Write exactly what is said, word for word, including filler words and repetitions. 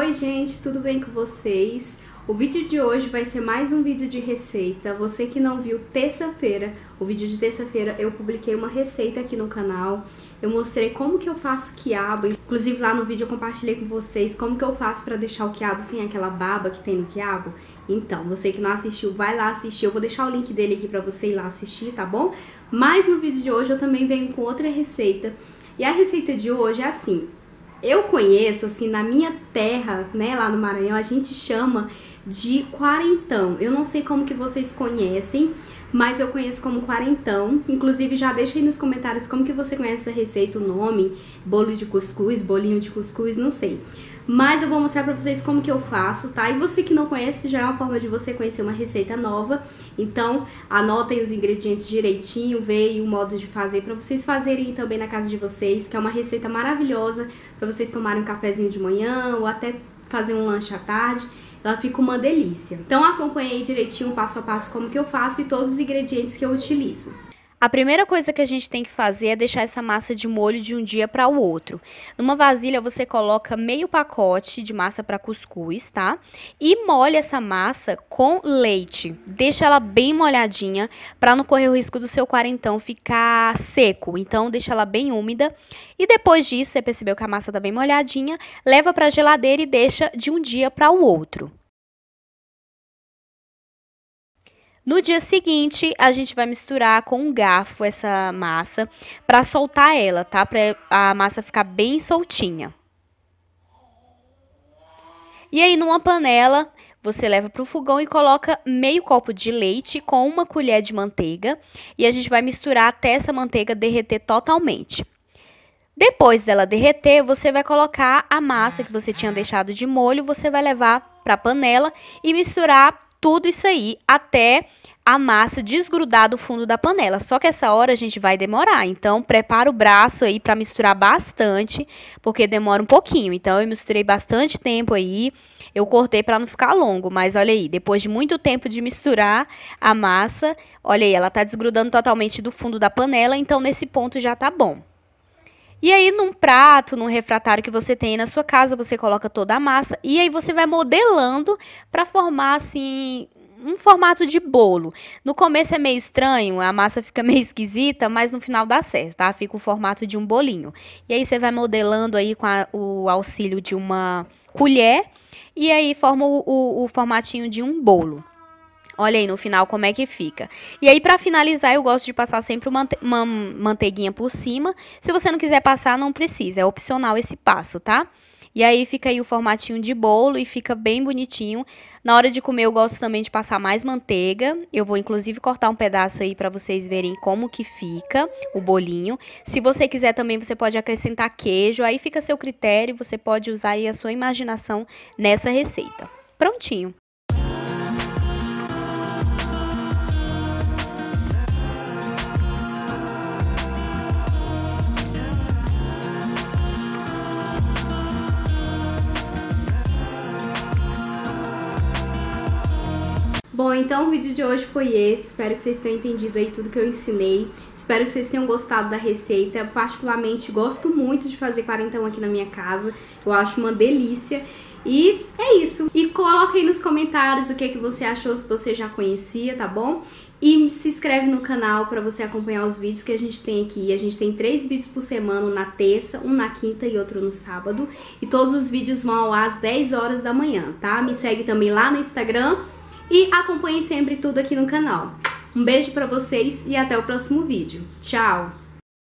Oi gente, tudo bem com vocês? O vídeo de hoje vai ser mais um vídeo de receita. Você que não viu terça-feira, o vídeo de terça-feira eu publiquei uma receita aqui no canal. Eu mostrei como que eu faço quiabo, inclusive lá no vídeo eu compartilhei com vocês como que eu faço pra deixar o quiabo sem aquela baba que tem no quiabo. Então, você que não assistiu, vai lá assistir. Eu vou deixar o link dele aqui pra você ir lá assistir, tá bom? Mas no vídeo de hoje eu também venho com outra receita. E a receita de hoje é assim, eu conheço, assim, na minha terra, né, lá no Maranhão, a gente chama de quarentão. Eu não sei como que vocês conhecem, mas eu conheço como quarentão. Inclusive, já deixa aí nos comentários como que você conhece essa receita, o nome, bolo de cuscuz, bolinho de cuscuz, não sei. Mas eu vou mostrar pra vocês como que eu faço, tá? E você que não conhece, já é uma forma de você conhecer uma receita nova. Então, anotem os ingredientes direitinho, veja o modo de fazer pra vocês fazerem também na casa de vocês, que é uma receita maravilhosa pra vocês tomarem um cafezinho de manhã ou até fazer um lanche à tarde. Ela fica uma delícia. Então acompanhe aí direitinho passo a passo como que eu faço e todos os ingredientes que eu utilizo. A primeira coisa que a gente tem que fazer é deixar essa massa de molho de um dia para o outro. Numa vasilha você coloca meio pacote de massa para cuscuz, tá? E molha essa massa com leite. Deixa ela bem molhadinha para não correr o risco do seu quarentão ficar seco. Então deixa ela bem úmida. E depois disso, você percebeu que a massa tá bem molhadinha, leva para a geladeira e deixa de um dia para o outro. No dia seguinte, a gente vai misturar com um garfo essa massa para soltar ela, tá? Para a massa ficar bem soltinha. E aí, numa panela, você leva para o fogão e coloca meio copo de leite com uma colher de manteiga. E a gente vai misturar até essa manteiga derreter totalmente. Depois dela derreter, você vai colocar a massa que você tinha deixado de molho, você vai levar para a panela e misturar tudo isso aí até a massa desgrudar do fundo da panela. Só que essa hora a gente vai demorar, então prepara o braço aí para misturar bastante, porque demora um pouquinho. Então eu misturei bastante tempo aí, eu cortei para não ficar longo, mas olha aí, depois de muito tempo de misturar a massa, olha aí, ela tá desgrudando totalmente do fundo da panela, então nesse ponto já tá bom. E aí, num prato, num refratário que você tem na sua casa, você coloca toda a massa e aí você vai modelando para formar, assim, um formato de bolo. No começo é meio estranho, a massa fica meio esquisita, mas no final dá certo, tá? Fica o formato de um bolinho. E aí você vai modelando aí com a, o auxílio de uma colher e aí forma o, o, o formatinho de um bolo. Olha aí no final como é que fica. E aí, pra finalizar, eu gosto de passar sempre uma, uma manteiguinha por cima. Se você não quiser passar, não precisa. É opcional esse passo, tá? E aí, fica aí o formatinho de bolo e fica bem bonitinho. Na hora de comer, eu gosto também de passar mais manteiga. Eu vou, inclusive, cortar um pedaço aí pra vocês verem como que fica o bolinho. Se você quiser também, você pode acrescentar queijo. Aí fica a seu critério. Você pode usar aí a sua imaginação nessa receita. Prontinho. Bom, então o vídeo de hoje foi esse, espero que vocês tenham entendido aí tudo que eu ensinei, espero que vocês tenham gostado da receita. Eu particularmente gosto muito de fazer quarentão aqui na minha casa, eu acho uma delícia. E é isso, e coloca aí nos comentários o que, é que você achou, se você já conhecia, tá bom? E se inscreve no canal para você acompanhar os vídeos que a gente tem aqui. A gente tem três vídeos por semana, um na terça, um na quinta e outro no sábado. E todos os vídeos vão ao ar às dez horas da manhã, tá? Me segue também lá no Instagram. E acompanhe sempre tudo aqui no canal. Um beijo pra vocês e até o próximo vídeo. Tchau!